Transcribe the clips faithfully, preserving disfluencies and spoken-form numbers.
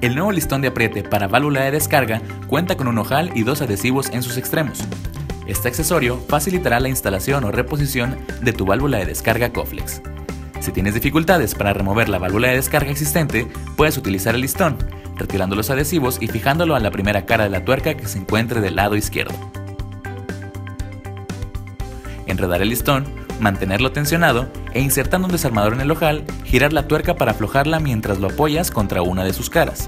El nuevo listón de apriete para válvula de descarga cuenta con un ojal y dos adhesivos en sus extremos. Este accesorio facilitará la instalación o reposición de tu válvula de descarga Coflex. Si tienes dificultades para remover la válvula de descarga existente, puedes utilizar el listón, retirando los adhesivos y fijándolo a la primera cara de la tuerca que se encuentre del lado izquierdo. Enredar el listón, mantenerlo tensionado e insertando un desarmador en el ojal, girar la tuerca para aflojarla mientras lo apoyas contra una de sus caras.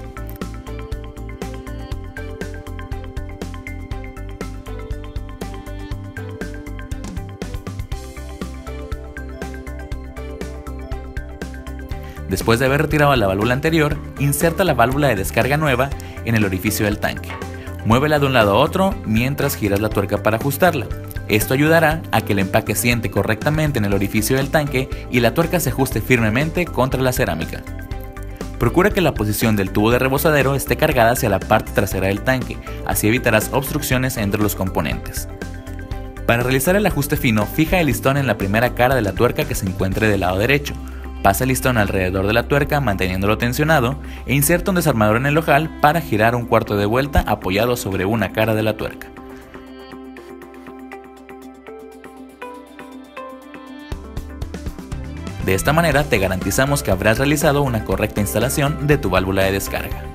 Después de haber retirado la válvula anterior, inserta la válvula de descarga nueva en el orificio del tanque. Muévela de un lado a otro mientras giras la tuerca para ajustarla. Esto ayudará a que el empaque siente correctamente en el orificio del tanque y la tuerca se ajuste firmemente contra la cerámica. Procura que la posición del tubo de rebozadero esté cargada hacia la parte trasera del tanque, así evitarás obstrucciones entre los componentes. Para realizar el ajuste fino, fija el listón en la primera cara de la tuerca que se encuentre del lado derecho. Pasa el listón alrededor de la tuerca manteniéndolo tensionado e inserta un desarmador en el ojal para girar un cuarto de vuelta apoyado sobre una cara de la tuerca. De esta manera te garantizamos que habrás realizado una correcta instalación de tu válvula de descarga.